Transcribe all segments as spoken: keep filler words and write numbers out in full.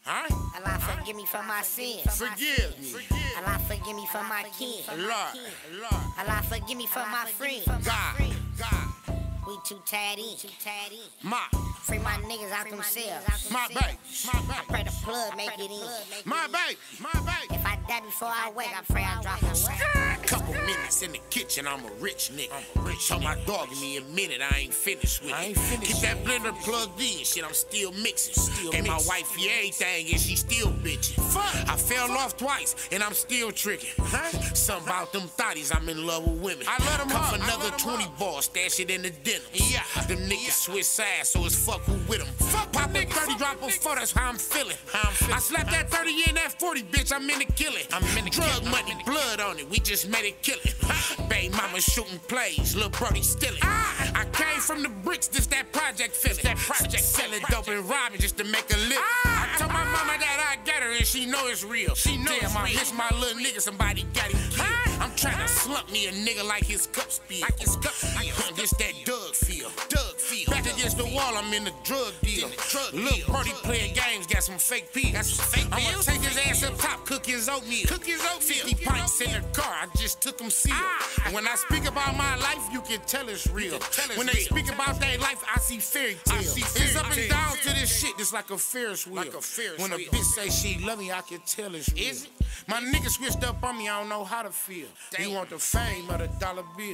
Huh? Allah forgive me for my sins. Forgive me. Allah forgive me for my kin. Lord, Lord. Allah forgive me for my friends. God, God. We too tied in. My, Free my niggas out themselves. my baby, my I baby. pray the plug make it in. My baby, my baby. If I die before I wake, I pray I drop a Couple minutes in the kitchen, I'm a rich nigga. I'm a rich Told my dog, give me a minute, I ain't finished with it. I ain't finished. Keep that blender plugged in, shit, I'm still mixing. Still and my wife, yeah, everything, and she still bitching. Fuck. I fell off twice, and I'm still tricking. Huh? Something about them thotties, I'm in love with women. I let them Come up. another twenty bars, stash it in the dinner. Yeah. Them niggas switch sides, so it's fuck who with them. Fuck Pop that thirty, drop a four, that's how I'm feeling. How I'm feeling. I slapped that thirty in that forty, bitch, I'm in the killing. I'm in the Drug killing. money, blood on it, we just made it killing. Baby mama shooting plays, lil' brody stealing. Ah, I came from the bricks, this that project feeling. That project selling dope and robbing just to make a living. Ah, I told my mama that I got her and she know it's real. She know Damn, it's I real. Miss my little nigga, somebody got him killed. Ah, I'm trying to slump me a nigga like his cup spill. Like his cup spill. This that Doug feel. Doug feel. Back against the wall, I'm in the drug deal. Lil' brody playing games, got some fake pills. Got some fake pills. I'ma take his ass up top, cook his oatmeal. Cook his oatmeal. fifty pints in the car, I just took them sealed. Ah, when I speak about my life, you can tell it's real. Tell it's when they real. speak about their life, I see fairy tales. It's up and down to this shit, it's like a Ferris wheel. Like a Ferris when a bitch say she love me, I can tell it's real. Is it? My nigga switched up on me, I don't know how to feel. Damn. You want the fame or the dollar bill?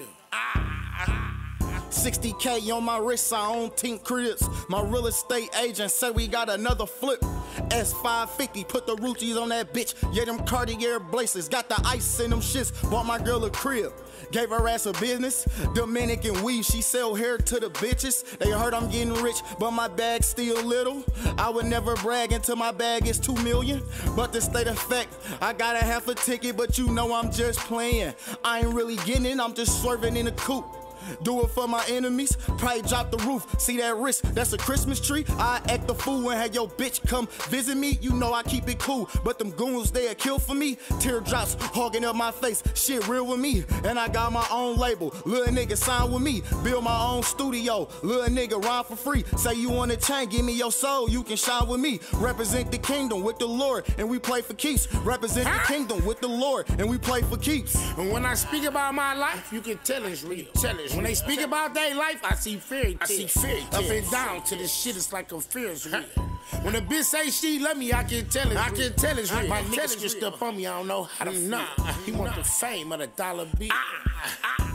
Ah. sixty K on my wrist, I own Tink Cribs. My real estate agent said we got another flip. S five fifty, put the Ruchis on that bitch. Yeah, them Cartier bracelets, got the ice in them shits. Bought my girl a crib, gave her ass a business. Dominican weave, she sell hair to the bitches. They heard I'm getting rich, but my bag still little. I would never brag until my bag is two million. But to state of fact, I got a half a ticket, but you know I'm just playing. I ain't really getting it, I'm just swerving in the coupe. Do it for my enemies, probably drop the roof. See that wrist, that's a Christmas tree. I act the fool and have your bitch come visit me. You know I keep it cool, but them goons, they'll kill for me. Teardrops hogging up my face, shit real with me. And I got my own label, little nigga sign with me. Build my own studio, little nigga rhyme for free. Say you want a chain, give me your soul, you can shine with me. Represent the kingdom with the Lord, and we play for keeps. Represent the kingdom with the Lord, and we play for keeps. And when I speak about my life, you can tell it's real. Tell it's When they speak about their life, I see fairy tales. I see fairy tales. Up and down to this shit, it's like a Ferris wheel. When a bitch say she love me, I can tell it's I real. can tell it's real. My nigga switched up on me, I don't know how to feel. Nah, he want the fame of the dollar bill. Ah, ah.